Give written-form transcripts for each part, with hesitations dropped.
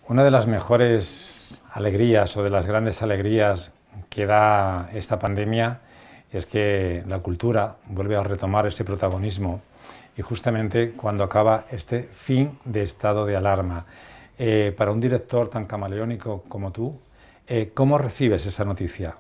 Una de las mejores alegrías o de las grandes alegrías que da esta pandemia es que la cultura vuelve a retomar ese protagonismo y justamente cuando acaba este fin de estado de alarma. Para un director tan camaleónico como tú, ¿cómo recibes esa noticia?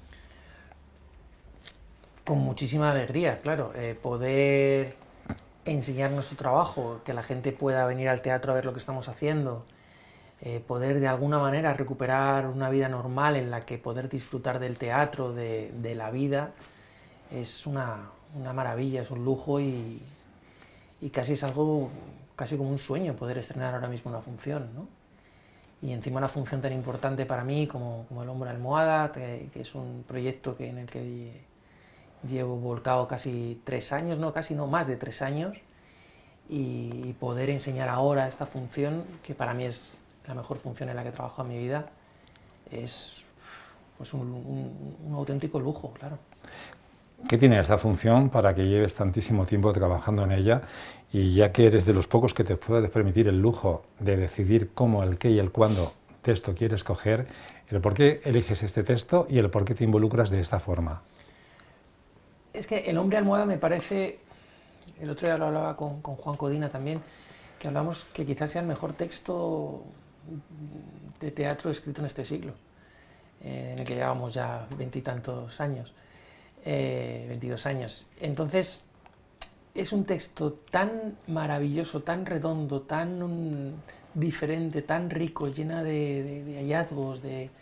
Con muchísima alegría, claro. Poder enseñar nuestro trabajo, que la gente pueda venir al teatro a ver lo que estamos haciendo, poder de alguna manera recuperar una vida normal en la que poder disfrutar del teatro, de la vida, es una maravilla, es un lujo y casi es algo, casi como un sueño poder estrenar ahora mismo una función, ¿no? Y encima una función tan importante para mí como El hombre almohada, que es un proyecto en el que llevo volcado casi 3 años, no, casi no, más de 3 años, y poder enseñar ahora esta función, que para mí es la mejor función en la que trabajo en mi vida, es pues un auténtico lujo, claro. ¿Qué tiene esta función para que lleves tantísimo tiempo trabajando en ella? Y ya que eres de los pocos que te puedes permitir el lujo de decidir cómo, el qué y el cuándo texto quieres coger, el por qué eliges este texto y el por qué te involucras de esta forma. Es que El hombre almohada me parece, el otro día lo hablaba con Juan Codina también, que hablamos que quizás sea el mejor texto de teatro escrito en este siglo, en el que llevamos ya veintitantos años, 22 años. Entonces, es un texto tan maravilloso, tan redondo, tan diferente, tan rico, llena de hallazgos,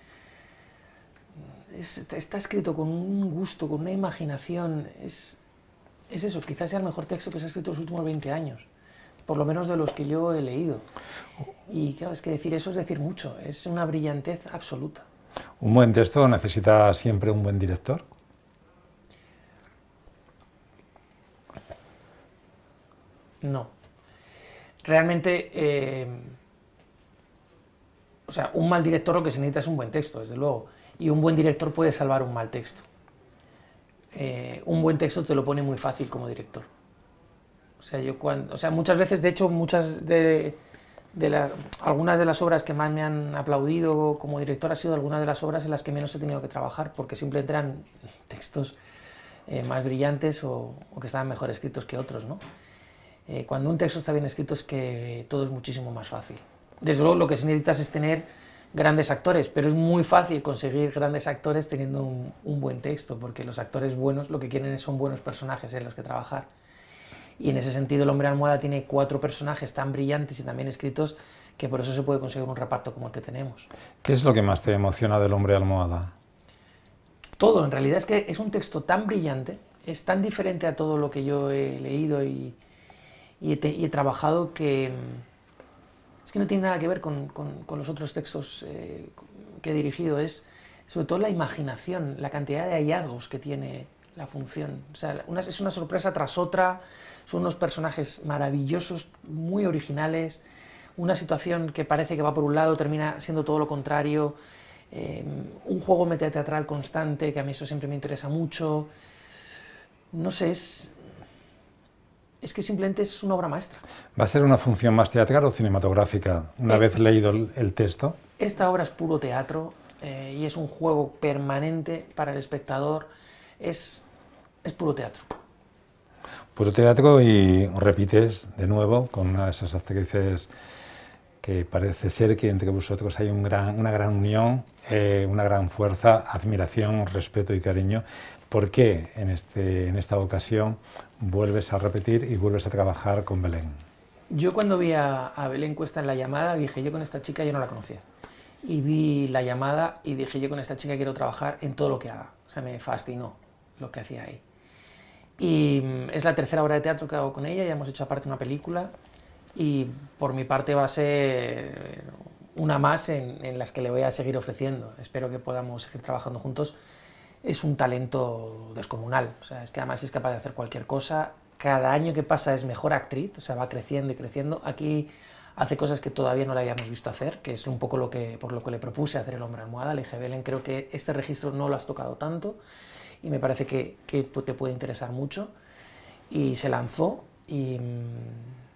está escrito con un gusto, con una imaginación. Es eso, quizás sea el mejor texto que se ha escrito en los últimos 20 años, por lo menos de los que yo he leído. Y claro, es que decir eso es decir mucho, es una brillantez absoluta. ¿Un buen texto necesita siempre un buen director? No. Realmente, o sea, un mal director lo que se necesita es un buen texto, desde luego. Y un buen director puede salvar un mal texto. Un buen texto te lo pone muy fácil como director. O sea, muchas veces, de hecho, algunas de las obras que más me han aplaudido como director ha sido algunas de las obras en las que menos he tenido que trabajar, porque simplemente eran textos más brillantes o que estaban mejor escritos que otros, ¿no? Cuando un texto está bien escrito es que todo es muchísimo más fácil. Desde luego lo que se necesita es tener grandes actores, pero es muy fácil conseguir grandes actores teniendo un buen texto, porque los actores buenos lo que quieren son buenos personajes en los que trabajar. Y en ese sentido El hombre almohada tiene 4 personajes tan brillantes y tan bien escritos que por eso se puede conseguir un reparto como el que tenemos. ¿Qué es lo que más te emociona del hombre almohada? Todo, en realidad es que es un texto tan brillante, es tan diferente a todo lo que yo he leído y he trabajado que es que no tiene nada que ver con los otros textos que he dirigido, es sobre todo la imaginación, la cantidad de hallazgos que tiene la función. O sea, es una sorpresa tras otra, son unos personajes maravillosos, muy originales, una situación que parece que va por un lado termina siendo todo lo contrario, un juego metateatral constante, que a mí eso siempre me interesa mucho. No sé, es que simplemente es una obra maestra. ¿Va a ser una función más teatral o cinematográfica, una vez leído el texto? Esta obra es puro teatro y es un juego permanente para el espectador. Es puro teatro. Puro teatro y repites de nuevo con una de esas actrices que parece ser que entre vosotros hay una gran unión, una gran fuerza, admiración, respeto y cariño. ¿Por qué en esta ocasión vuelves a repetir y vuelves a trabajar con Belén? Yo cuando vi a Belén Cuesta en La llamada dije, yo con esta chica yo no la conocía. Y vi La llamada y dije, yo con esta chica quiero trabajar en todo lo que haga. O sea, me fascinó lo que hacía ahí. Y es la tercera obra de teatro que hago con ella, ya hemos hecho aparte una película y por mi parte va a ser una más en las que le voy a seguir ofreciendo. Espero que podamos seguir trabajando juntos. Es un talento descomunal, o sea, es que además es capaz de hacer cualquier cosa. Cada año que pasa es mejor actriz, o sea, va creciendo y creciendo. Aquí hace cosas que todavía no la habíamos visto hacer, que es un poco por lo que le propuse hacer El hombre almohada. Le dije, Belén, creo que este registro no lo has tocado tanto y me parece que te puede interesar mucho. Y se lanzó y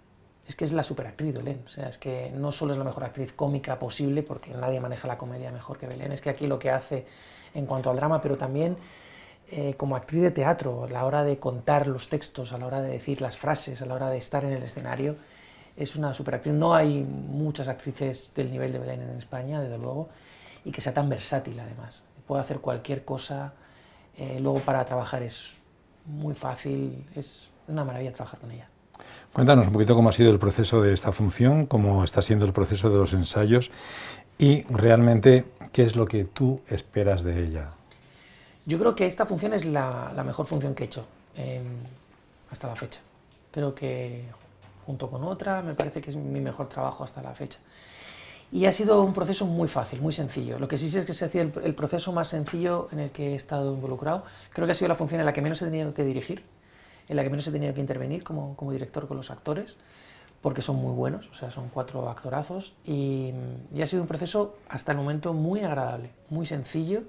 es que es la superactriz Belén. O sea, es que no solo es la mejor actriz cómica posible, porque nadie maneja la comedia mejor que Belén, es que aquí lo que hace en cuanto al drama, pero también como actriz de teatro, a la hora de contar los textos, a la hora de decir las frases, a la hora de estar en el escenario, es una superactriz. No hay muchas actrices del nivel de Belén en España, desde luego, y que sea tan versátil además. Puede hacer cualquier cosa, luego para trabajar es muy fácil, es una maravilla trabajar con ella. Cuéntanos un poquito cómo ha sido el proceso de esta función, cómo está siendo el proceso de los ensayos y realmente qué es lo que tú esperas de ella. Yo creo que esta función es la mejor función que he hecho hasta la fecha. Creo que junto con otra me parece que es mi mejor trabajo hasta la fecha. Y ha sido un proceso muy fácil, muy sencillo. Lo que sí sé es que se hacía el proceso más sencillo en el que he estado involucrado. Creo que ha sido la función en la que menos he tenido que dirigir, en la que menos he tenido que intervenir como director con los actores, porque son muy buenos, o sea, son 4 actorazos, y ha sido un proceso hasta el momento muy agradable, muy sencillo,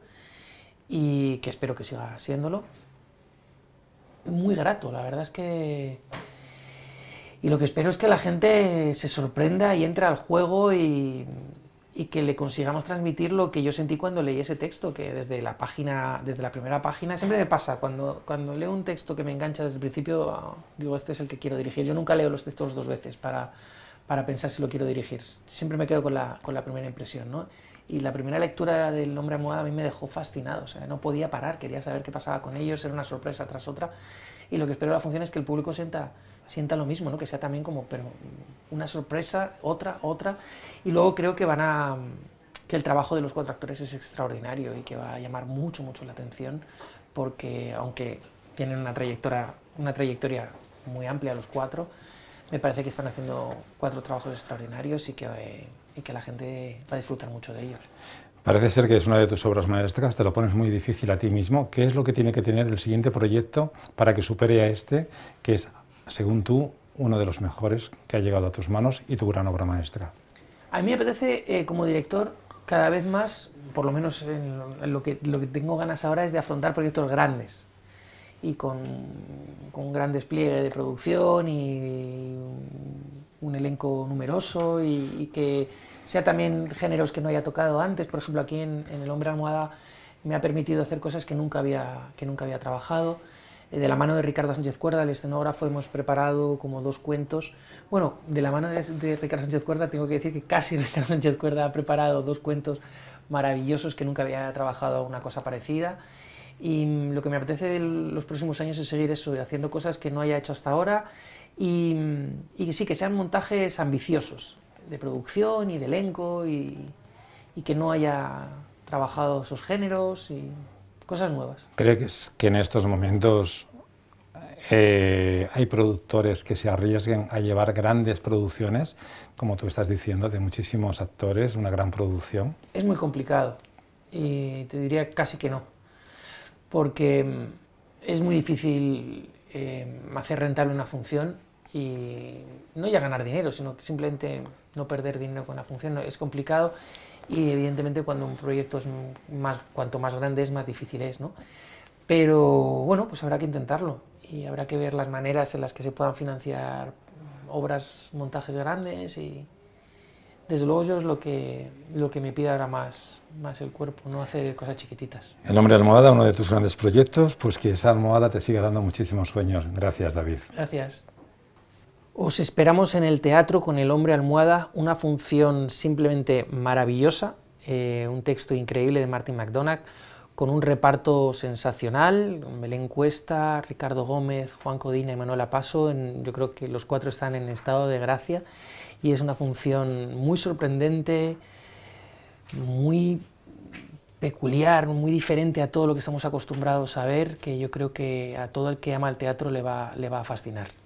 y que espero que siga siéndolo. Muy grato, la verdad es que... Y lo que espero es que la gente se sorprenda y entre al juego y que le consigamos transmitir lo que yo sentí cuando leí ese texto, que desde la primera página, siempre me pasa, cuando leo un texto que me engancha desde el principio, digo, este es el que quiero dirigir. Yo nunca leo los textos 2 veces para pensar si lo quiero dirigir, siempre me quedo con la primera impresión, ¿no? Y la primera lectura del Hombre Almohada a mí me dejó fascinado, o sea, no podía parar, quería saber qué pasaba con ellos, era una sorpresa tras otra, y lo que espero de la función es que el público sienta lo mismo, ¿no? Que sea también como, pero una sorpresa, otra, y luego creo que que el trabajo de los 4 actores es extraordinario y que va a llamar mucho la atención, porque aunque tienen una trayectoria muy amplia los 4, me parece que están haciendo 4 trabajos extraordinarios y que la gente va a disfrutar mucho de ellos. Parece ser que es una de tus obras maestras, te lo pones muy difícil a ti mismo. ¿Qué es lo que tiene que tener el siguiente proyecto para que supere a este, que es, según tú, uno de los mejores que ha llegado a tus manos y tu gran obra maestra? A mí me apetece, como director, cada vez más, por lo menos en lo que tengo ganas ahora, es de afrontar proyectos grandes y con un gran despliegue de producción y un elenco numeroso y que sea también géneros que no haya tocado antes. Por ejemplo, aquí en El Hombre Almohada me ha permitido hacer cosas que nunca había trabajado. De la mano de Ricardo Sánchez Cuerda, el escenógrafo, hemos preparado como 2 cuentos. Bueno, de la mano de Ricardo Sánchez Cuerda tengo que decir que casi Ricardo Sánchez Cuerda ha preparado 2 cuentos maravillosos que nunca había trabajado una cosa parecida. Y lo que me apetece en los próximos años es seguir eso, haciendo cosas que no haya hecho hasta ahora y sí, que sean montajes ambiciosos, de producción y de elenco y que no haya trabajado esos géneros y cosas nuevas. ¿Crees que en estos momentos hay productores que se arriesguen a llevar grandes producciones, como tú estás diciendo, de muchísimos actores, una gran producción? Es muy complicado y te diría casi que no, porque es muy difícil hacer rentable una función y no ya ganar dinero, sino que simplemente no perder dinero con la función. Es complicado y evidentemente cuando un proyecto es cuanto más grande es, más difícil es, ¿no? Pero bueno, pues habrá que intentarlo y habrá que ver las maneras en las que se puedan financiar obras, montajes grandes y desde luego yo es lo que me pide ahora más el cuerpo, no hacer cosas chiquititas. El Hombre Almohada, uno de tus grandes proyectos, pues que esa almohada te siga dando muchísimos sueños. Gracias, David. Gracias. Os esperamos en el teatro con El Hombre Almohada, una función simplemente maravillosa, un texto increíble de Martin McDonagh, con un reparto sensacional, Belén Cuesta, Ricardo Gómez, Juan Codina y Manuela Paso. Yo creo que los 4 están en estado de gracia y es una función muy sorprendente, muy peculiar, muy diferente a todo lo que estamos acostumbrados a ver, que yo creo que a todo el que ama el teatro le va a fascinar.